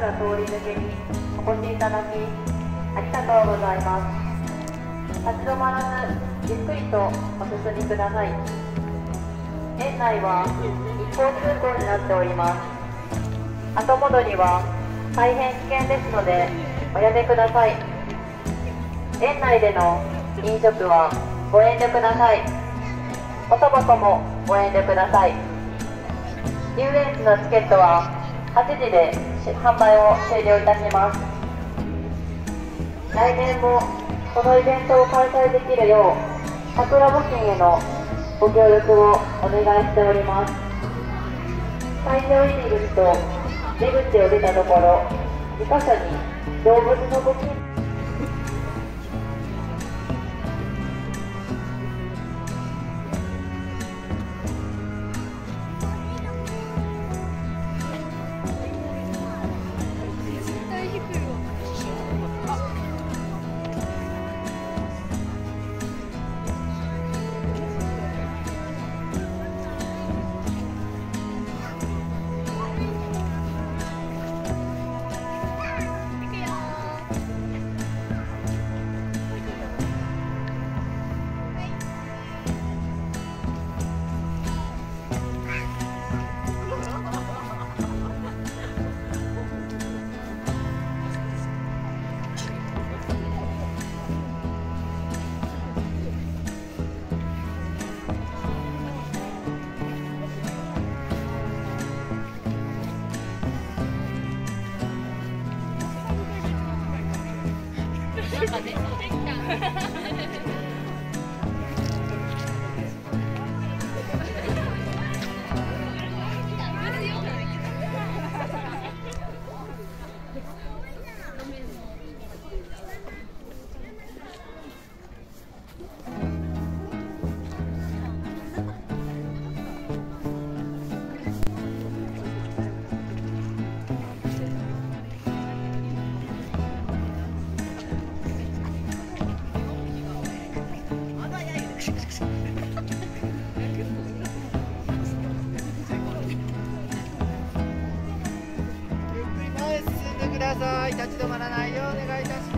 から通り抜けにお越しいただきありがとうございます。立ち止まらずゆっくりとお進みください。園内は一方通行になっております。後戻りは大変危険ですのでおやめください。園内での飲食はご遠慮ください。おタバコもご遠慮ください。遊園地のチケットは8時で販売を終了いたします。来年もこのイベントを開催できるよう桜募金へのご協力をお願いしております。会場入り口と出口を出たところ2カ所に動物の募金なんかねください。立ち止まらないようお願いいたします。